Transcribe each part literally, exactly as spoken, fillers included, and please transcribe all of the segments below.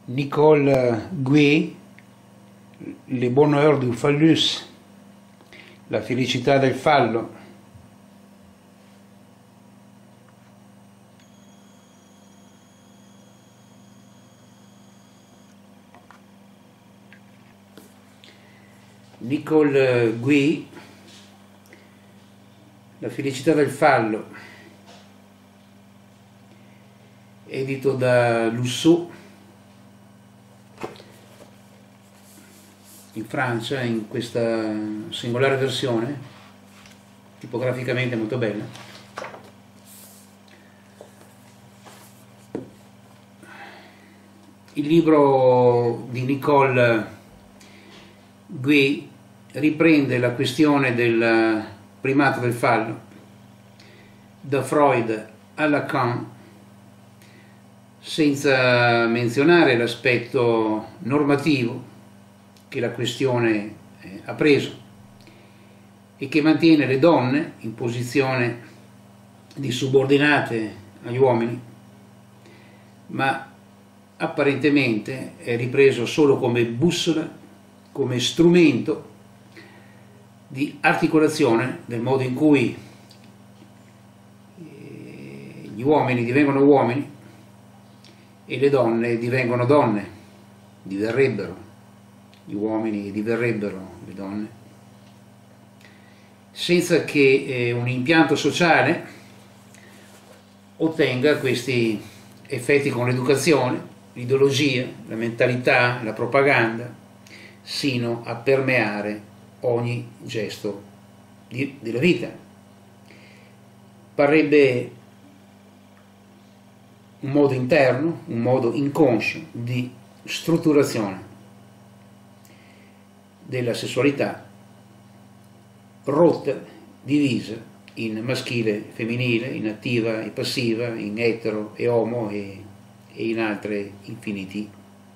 Nicole Guy, Le bonheur du phallus, la felicità del fallo. Nicole Guy, La felicità del fallo, edito da Lussault in Francia, in questa singolare versione, tipograficamente molto bella. Il libro di Nicole Guy riprende la questione del primato del fallo, da Freud a Lacan, senza menzionare l'aspetto normativo che la questione eh, ha preso e che mantiene le donne in posizione di subordinate agli uomini, ma apparentemente è ripreso solo come bussola, come strumento di articolazione del modo in cui eh, gli uomini divengono uomini e le donne divengono donne, diverrebbero. Gli uomini diverrebbero le donne, senza che eh, un impianto sociale ottenga questi effetti con l'educazione, l'ideologia, la mentalità, la propaganda, sino a permeare ogni gesto di, della vita. Parrebbe un modo interno, un modo inconscio di strutturazione della sessualità, rotta, divisa in maschile e femminile, in attiva e passiva, in etero e homo e, e in altri infiniti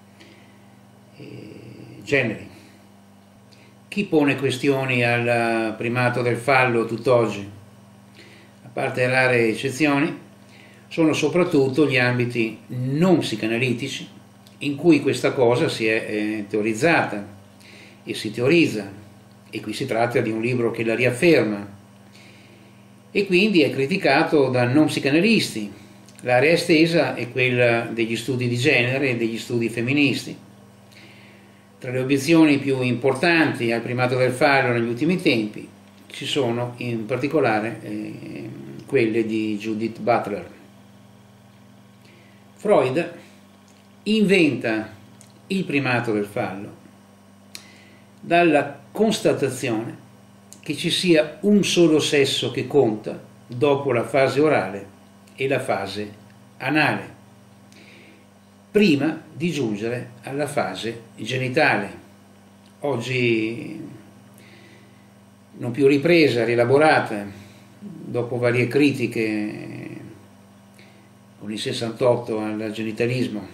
eh, generi. Chi pone questioni al primato del fallo tutt'oggi, a parte rare eccezioni, sono soprattutto gli ambiti non psicanalitici in cui questa cosa si è eh, teorizzata e si teorizza, e qui si tratta di un libro che la riafferma, e quindi è criticato da non psicanalisti. L'area estesa è quella degli studi di genere e degli studi femministi. Tra le obiezioni più importanti al primato del fallo negli ultimi tempi ci sono in particolare eh, quelle di Judith Butler. Freud inventa il primato del fallo dalla constatazione che ci sia un solo sesso che conta dopo la fase orale e la fase anale, prima di giungere alla fase genitale, oggi non più ripresa, rielaborata, dopo varie critiche con il sessantotto al genitalismo.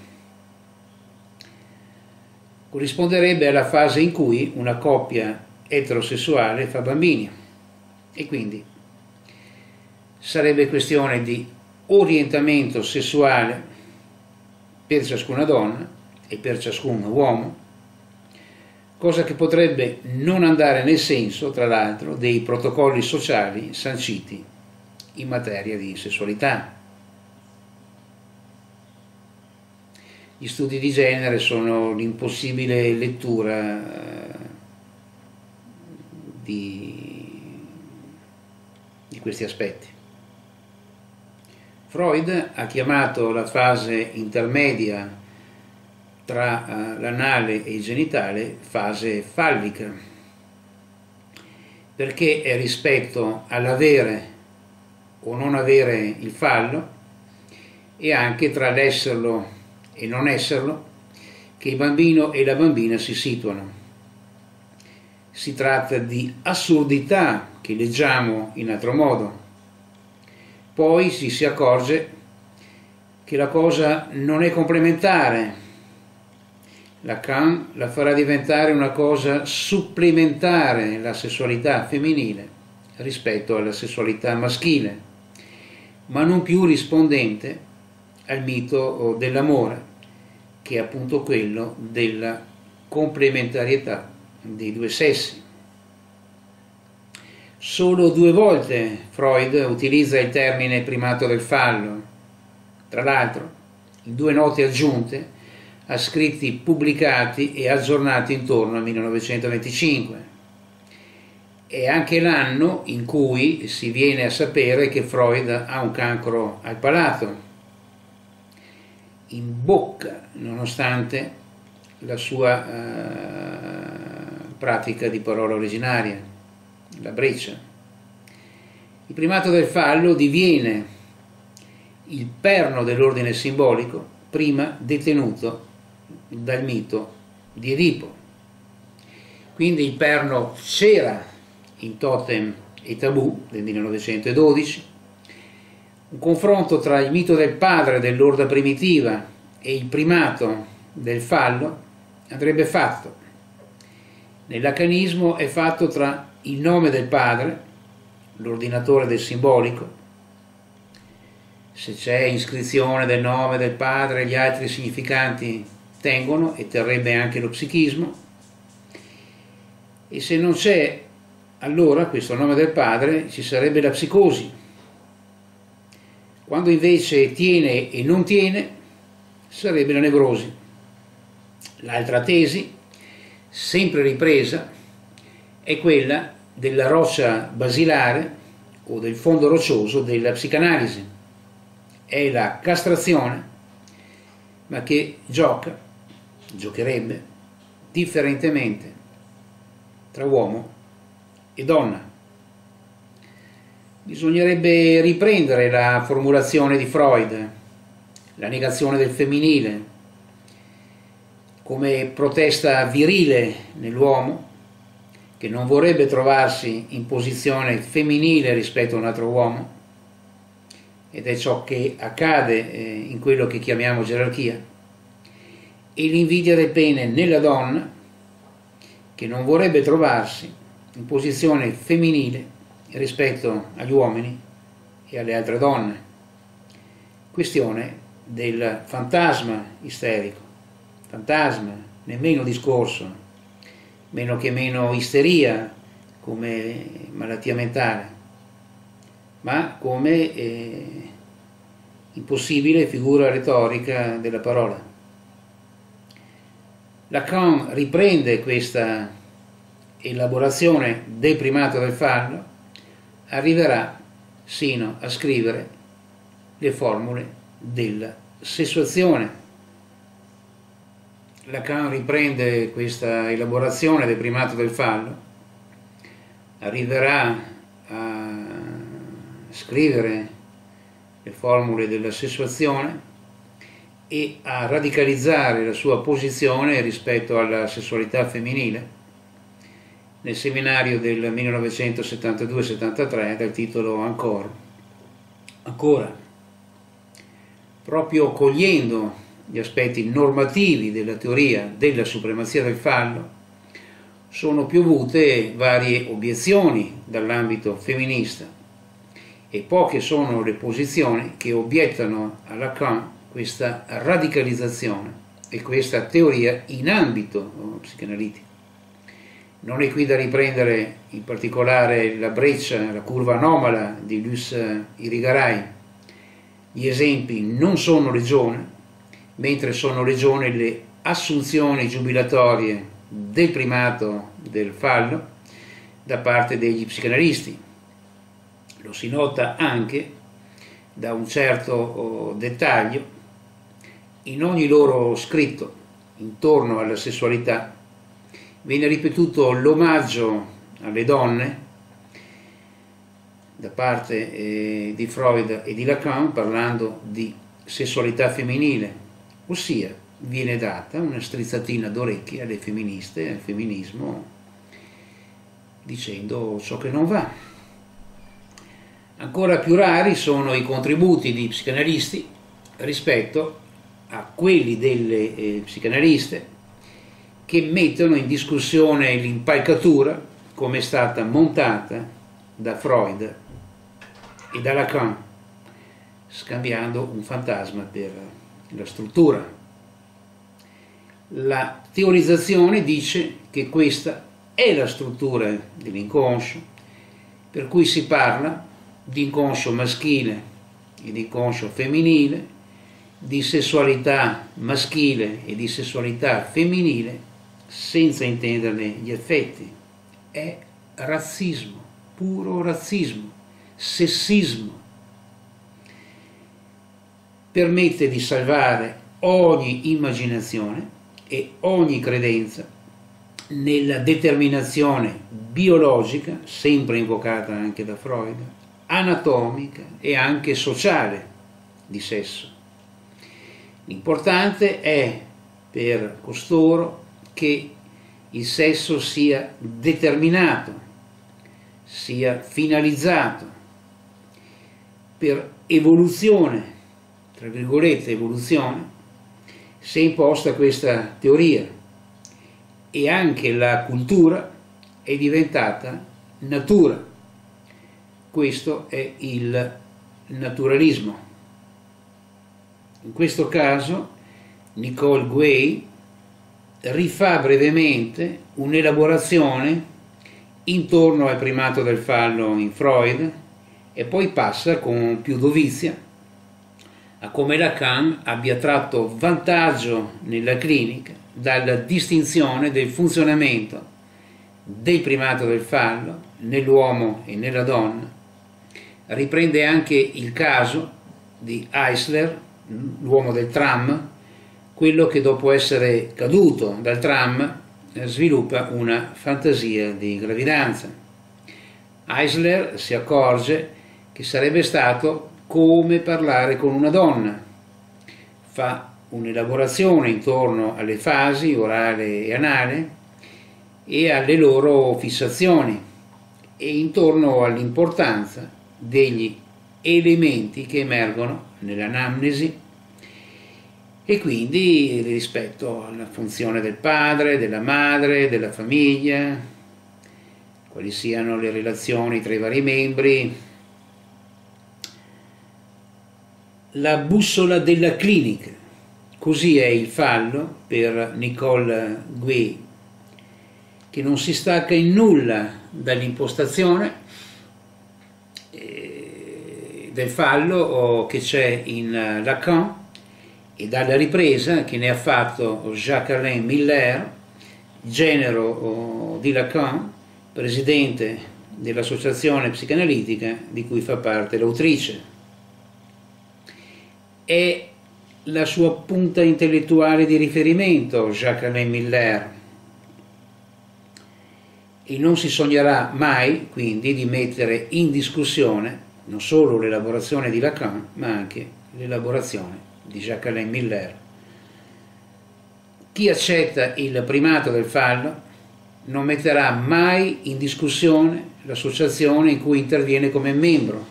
Corrisponderebbe alla fase in cui una coppia eterosessuale fa bambini, e quindi sarebbe questione di orientamento sessuale per ciascuna donna e per ciascun uomo, cosa che potrebbe non andare nel senso, tra l'altro, dei protocolli sociali sanciti in materia di sessualità. Gli studi di genere sono l'impossibile lettura di, di questi aspetti. Freud ha chiamato la fase intermedia tra l'anale e il genitale fase fallica, perché è rispetto all'avere o non avere il fallo, e anche tra l'esserlo e non esserlo, che il bambino e la bambina si situano. Si tratta di assurdità che leggiamo in altro modo. Poi ci si accorge che la cosa non è complementare. Lacan la farà diventare una cosa supplementare, la sessualità femminile, rispetto alla sessualità maschile, ma non più rispondente al mito dell'amore, che è appunto quello della complementarietà dei due sessi. Solo due volte Freud utilizza il termine primato del fallo, tra l'altro in due note aggiunte a scritti pubblicati e aggiornati intorno al millenovecentoventicinque. È anche l'anno in cui si viene a sapere che Freud ha un cancro al palato, in bocca, nonostante la sua uh, pratica di parola originaria, la breccia. Il primato del fallo diviene il perno dell'ordine simbolico prima detenuto dal mito di Edipo. Quindi il perno c'era in Totem e Tabù del millenovecentododici, un confronto tra il mito del padre dell'orda primitiva e il primato del fallo andrebbe fatto. Nel lacanismo è fatto tra il nome del padre, l'ordinatore del simbolico, se c'è iscrizione del nome del padre gli altri significanti tengono e terrebbe anche lo psichismo, e se non c'è allora questo nome del padre ci sarebbe la psicosi. Quando invece tiene e non tiene sarebbe la nevrosi. L'altra tesi, sempre ripresa, è quella della roccia basilare o del fondo roccioso della psicanalisi. È la castrazione, ma che gioca, giocherebbe differentemente tra uomo e donna. Bisognerebbe riprendere la formulazione di Freud, la negazione del femminile, come protesta virile nell'uomo, che non vorrebbe trovarsi in posizione femminile rispetto a un altro uomo, ed è ciò che accade eh, in quello che chiamiamo gerarchia, e l'invidia del pene nella donna, che non vorrebbe trovarsi in posizione femminile rispetto agli uomini e alle altre donne. Questione del fantasma isterico, fantasma, nemmeno discorso, meno che meno isteria come malattia mentale, ma come eh, impossibile figura retorica della parola. Lacan riprende questa elaborazione del primato del fallo, arriverà sino a scrivere le formule della sessuazione. Lacan riprende questa elaborazione del primato del fallo, arriverà a scrivere le formule della sessuazione e a radicalizzare la sua posizione rispetto alla sessualità femminile nel seminario del millenovecentosettantadue settantatré dal titolo Ancora. Ancora, proprio cogliendo gli aspetti normativi della teoria della supremazia del fallo, sono piovute varie obiezioni dall'ambito femminista e poche sono le posizioni che obiettano a Lacan questa radicalizzazione e questa teoria in ambito psicanalitico. Non è qui da riprendere in particolare la breccia, la curva anomala di Luce Irigaray. Gli esempi non sono legione, mentre sono legione le assunzioni giubilatorie del primato del fallo da parte degli psicanalisti. Lo si nota anche da un certo dettaglio in ogni loro scritto intorno alla sessualità. Viene ripetuto l'omaggio alle donne da parte eh, di Freud e di Lacan parlando di sessualità femminile, ossia viene data una strizzatina d'orecchie alle femministe e al femminismo dicendo ciò che non va. Ancora più rari sono i contributi di psicanalisti rispetto a quelli delle eh, psicanaliste che mettono in discussione l'impalcatura come è stata montata da Freud e da Lacan, scambiando un fantasma per la struttura. La teorizzazione dice che questa è la struttura dell'inconscio, per cui si parla di inconscio maschile e di inconscio femminile, di sessualità maschile e di sessualità femminile, senza intenderne gli effetti. È razzismo, puro razzismo, sessismo. Permette di salvare ogni immaginazione e ogni credenza nella determinazione biologica, sempre invocata anche da Freud, anatomica e anche sociale di sesso. L'importante è per costoro che il sesso sia determinato, sia finalizzato per evoluzione, tra virgolette evoluzione, si è imposta questa teoria e anche la cultura è diventata natura. Questo è il naturalismo. In questo caso Nicole Guay rifà brevemente un'elaborazione intorno al primato del fallo in Freud e poi passa con più dovizia a come Lacan abbia tratto vantaggio nella clinica dalla distinzione del funzionamento del primato del fallo nell'uomo e nella donna. Riprende anche il caso di Eisler, l'uomo del tram, quello che dopo essere caduto dal tram sviluppa una fantasia di gravidanza. Eisler si accorge che sarebbe stato come parlare con una donna, fa un'elaborazione intorno alle fasi orale e anale e alle loro fissazioni e intorno all'importanza degli elementi che emergono nell'anamnesi e quindi rispetto alla funzione del padre, della madre, della famiglia, quali siano le relazioni tra i vari membri. La bussola della clinica, così è il fallo per Nicole Guay, che non si stacca in nulla dall'impostazione del fallo che c'è in Lacan e dalla ripresa che ne ha fatto Jacques-Alain Miller, genero di Lacan, presidente dell'associazione psicanalitica di cui fa parte l'autrice. È la sua punta intellettuale di riferimento, Jacques-Alain Miller, e non si sognerà mai quindi di mettere in discussione non solo l'elaborazione di Lacan, ma anche l'elaborazione di Jacques-Alain Miller. Chi accetta il primato del fallo non metterà mai in discussione l'associazione in cui interviene come membro,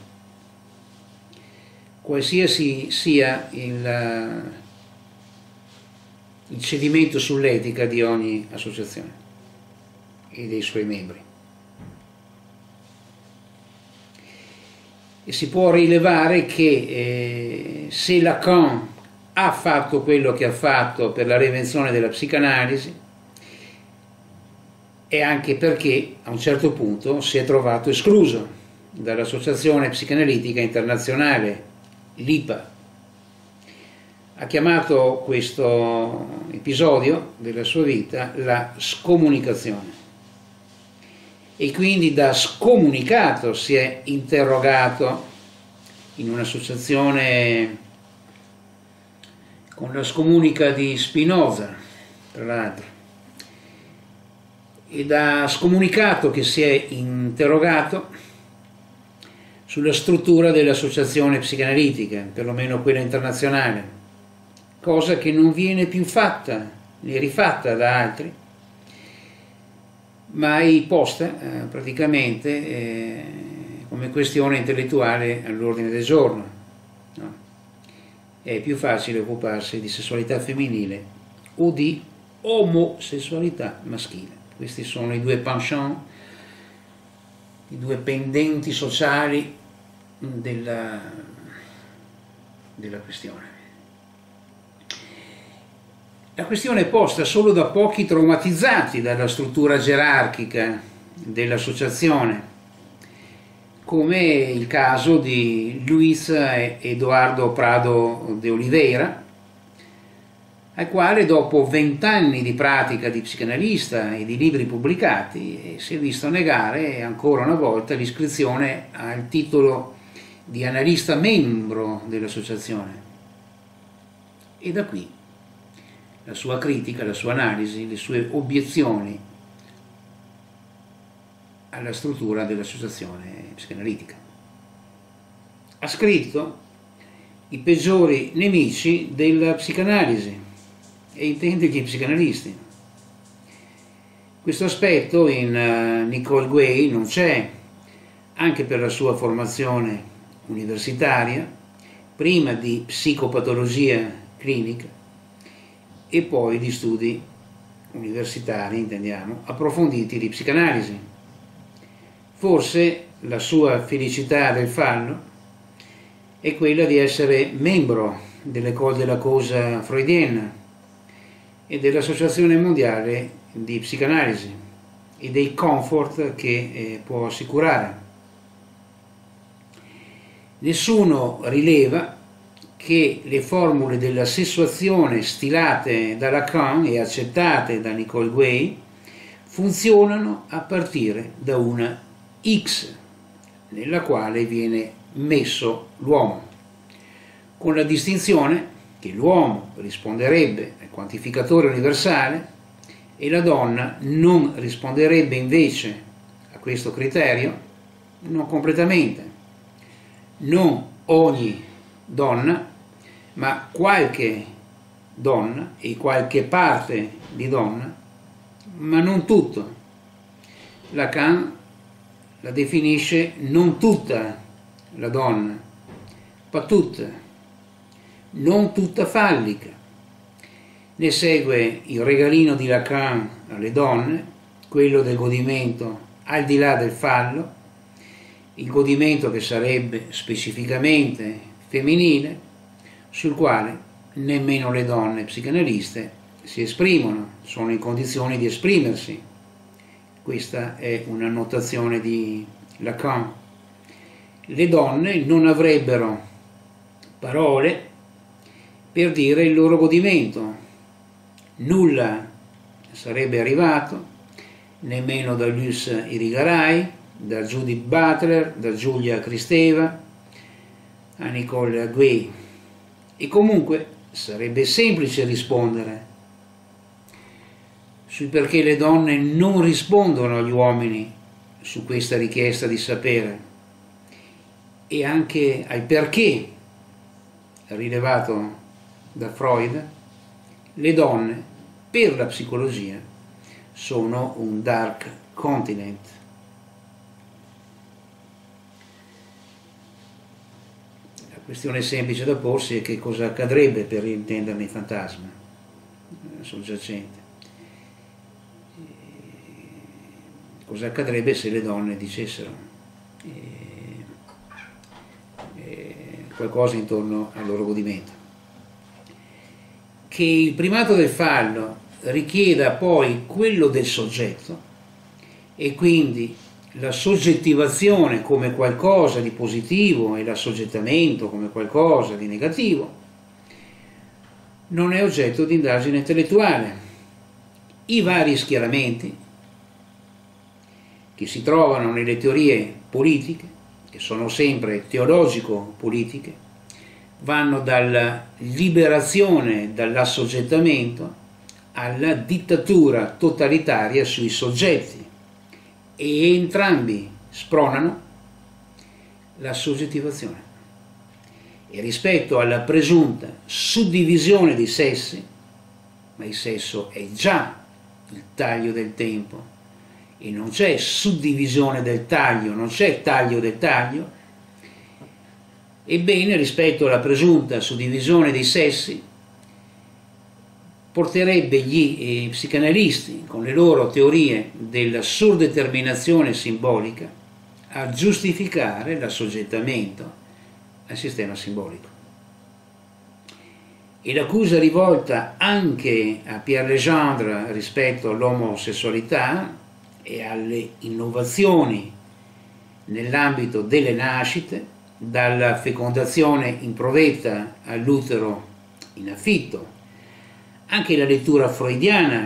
qualsiasi sia il, il cedimento sull'etica di ogni associazione e dei suoi membri. E si può rilevare che eh, se Lacan ha fatto quello che ha fatto per la reinvenzione della psicanalisi è anche perché a un certo punto si è trovato escluso dall'Associazione Psicanalitica Internazionale, l'I P A. Ha chiamato questo episodio della sua vita la scomunicazione e quindi da scomunicato si è interrogato in un'associazione con la scomunica di Spinoza, tra l'altro, e da scomunicato che si è interrogato sulla struttura dell'associazione psicanalitica, perlomeno quella internazionale, cosa che non viene più fatta né rifatta da altri, ma è posta eh, praticamente eh, come questione intellettuale all'ordine del giorno. No? È più facile occuparsi di sessualità femminile o di omosessualità maschile. Questi sono i due penchant, i due pendenti sociali della, della questione. La questione è posta solo da pochi traumatizzati dalla struttura gerarchica dell'associazione, come il caso di Luis Eduardo Prado de Oliveira, al quale dopo vent'anni di pratica di psicanalista e di libri pubblicati si è visto negare ancora una volta l'iscrizione al titolo di analista membro dell'associazione. E da qui la sua critica, la sua analisi, le sue obiezioni alla struttura dell'associazione psicanalitica. Ha scritto i peggiori nemici della psicanalisi e intende gli psicanalisti. Questo aspetto in uh, Nicole Guay non c'è, anche per la sua formazione universitaria, prima di psicopatologia clinica e poi di studi universitari, intendiamo, approfonditi di psicanalisi. Forse la sua felicità del fallo è quella di essere membro dell'École de la Cause freudienne e dell'Associazione Mondiale di Psicanalisi e dei comfort che eh, può assicurare. Nessuno rileva che le formule della sessuazione stilate da Lacan e accettate da Nicole Guay funzionano a partire da una X nella quale viene messo l'uomo, con la distinzione che l'uomo risponderebbe al quantificatore universale e la donna non risponderebbe invece a questo criterio, non completamente. Non ogni donna, ma qualche donna e qualche parte di donna, ma non tutto. Lacan la definisce non tutta la donna, pas toute, non tutta fallica. Ne segue il regalino di Lacan alle donne, quello del godimento al di là del fallo, il godimento che sarebbe specificamente femminile, sul quale nemmeno le donne psicanaliste si esprimono, sono in condizioni di esprimersi. Questa è una notazione di Lacan. Le donne non avrebbero parole per dire il loro godimento. Nulla sarebbe arrivato, nemmeno da Luce Irigaray, da Judith Butler, da Giulia Kristeva, a Nicole Guay. E comunque sarebbe semplice rispondere sul perché le donne non rispondono agli uomini su questa richiesta di sapere e anche al perché, rilevato da Freud, le donne per la psicologia sono un dark continent. La questione semplice da porsi è che cosa accadrebbe per intenderne i fantasmi soggiacenti. Cosa accadrebbe se le donne dicessero eh, eh, qualcosa intorno al loro godimento. Che il primato del fallo richieda poi quello del soggetto e quindi la soggettivazione come qualcosa di positivo e l'assoggettamento come qualcosa di negativo non è oggetto di indagine intellettuale. I vari schieramenti che si trovano nelle teorie politiche, che sono sempre teologico-politiche, vanno dalla liberazione dall'assoggettamento alla dittatura totalitaria sui soggetti e entrambi spronano la soggettivazione. E rispetto alla presunta suddivisione dei sessi, ma il sesso è già il taglio del tempo e non c'è suddivisione del taglio, non c'è taglio del taglio, ebbene rispetto alla presunta suddivisione dei sessi porterebbe gli eh, psicanalisti con le loro teorie della surdeterminazione simbolica a giustificare l'assoggettamento al sistema simbolico. e l'accusa rivolta anche a Pierre Legendre rispetto all'omosessualità e alle innovazioni nell'ambito delle nascite, dalla fecondazione in provetta all'utero in affitto. Anche la lettura freudiana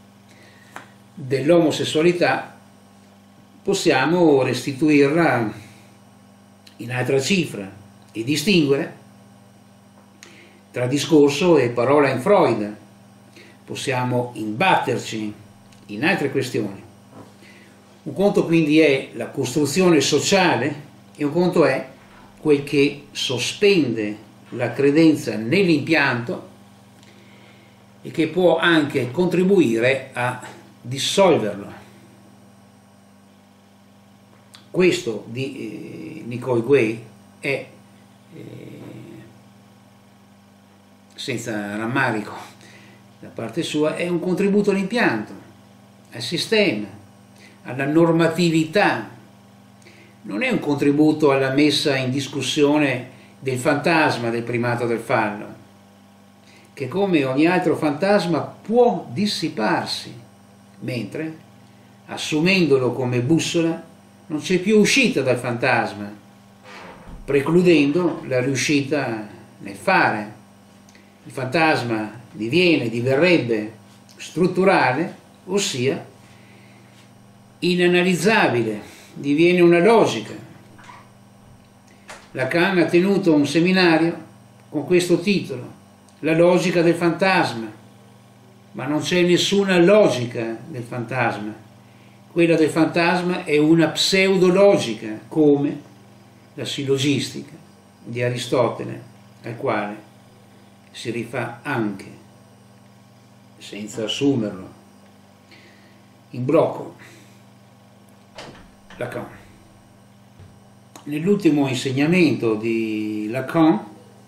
dell'omosessualità possiamo restituirla in altra cifra e distinguere tra discorso e parola in Freud. Possiamo imbatterci in altre questioni. Un conto quindi è la costruzione sociale e un conto è quel che sospende la credenza nell'impianto e che può anche contribuire a dissolverlo. Questo di eh, Nicole Guay è, eh, senza rammarico da parte sua, è un contributo all'impianto, al sistema, alla normatività. Non è un contributo alla messa in discussione del fantasma del primato del fallo, che come ogni altro fantasma può dissiparsi, mentre, assumendolo come bussola, non c'è più uscita dal fantasma, precludendo la riuscita nel fare. Il fantasma diviene, diverrebbe strutturale, ossia inanalizzabile, diviene una logica. Lacan ha tenuto un seminario con questo titolo, La logica del fantasma, ma non c'è nessuna logica del fantasma. Quella del fantasma è una pseudologica, come la sillogistica di Aristotele, al quale si rifà anche, senza assumerlo, in blocco Lacan. Nell'ultimo insegnamento di Lacan,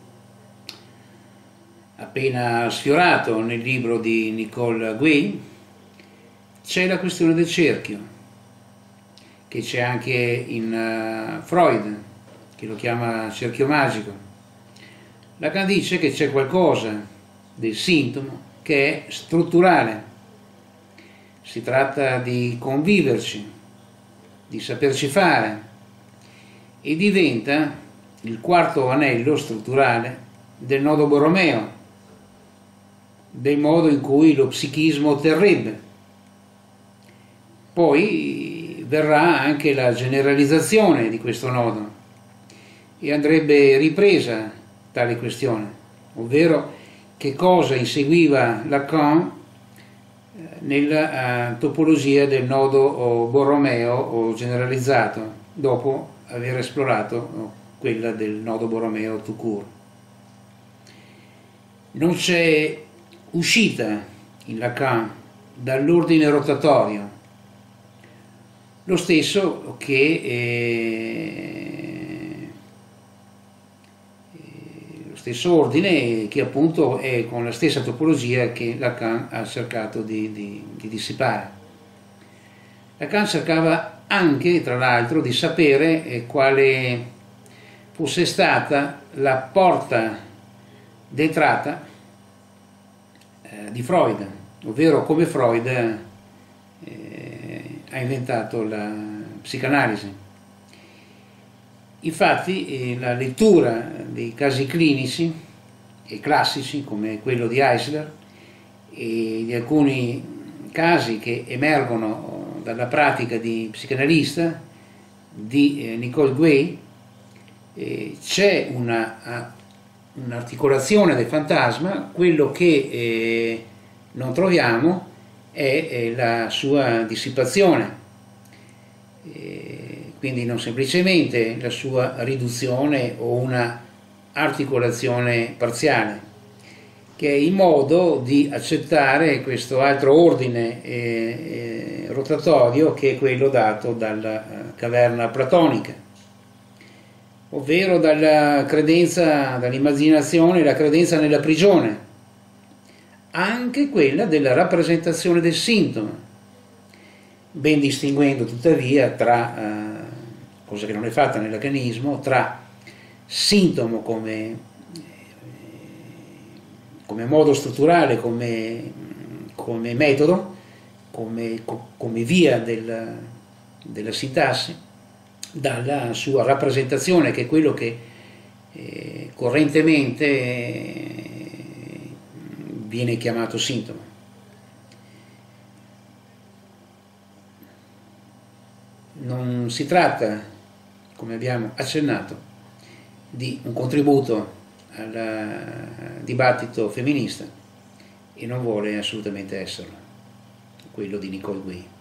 appena sfiorato nel libro di Nicole Guay, c'è la questione del cerchio, che c'è anche in uh, Freud, che lo chiama cerchio magico. Lacan dice che c'è qualcosa del sintomo che è strutturale. Si tratta di conviverci, di saperci fare, e diventa il quarto anello strutturale del nodo Borromeo, del modo in cui lo psichismo terrebbe. Poi verrà anche la generalizzazione di questo nodo e andrebbe ripresa tale questione, ovvero che cosa inseguiva Lacan nella topologia del nodo Borromeo o generalizzato, dopo aver esplorato quella del nodo Borromeo tout court. Non c'è uscita in Lacan dall'ordine rotatorio, lo stesso che eh, lo stesso ordine che appunto è con la stessa topologia che Lacan ha cercato di, di, di dissipare. Lacan cercava anche, tra l'altro, di sapere eh, quale fosse stata la porta d'entrata eh, di Freud, ovvero come Freud eh, ha inventato la psicanalisi. Infatti eh, la lettura dei casi clinici e classici come quello di Eisler e di alcuni casi che emergono dalla pratica di psicanalista di eh, Nicole Guay, eh, c'è una, un'articolazione del fantasma. Quello che eh, non troviamo è, è la sua dissipazione, eh, quindi non semplicemente la sua riduzione o una articolazione parziale, che è il modo di accettare questo altro ordine eh, eh, rotatorio che è quello dato dalla eh, caverna platonica, ovvero dalla credenza, dall'immaginazione, la credenza nella prigione, anche quella della rappresentazione del sintomo, ben distinguendo tuttavia tra, eh, cosa che non è fatta nel lacanismo, tra sintomo come come modo strutturale, come, come metodo, come, come via del, della sintassi, dalla sua rappresentazione, che è quello che eh, correntemente eh, viene chiamato sintomo. Non si tratta, come abbiamo accennato, di un contributo al dibattito femminista, e non vuole assolutamente esserlo quello di Nicole Guy.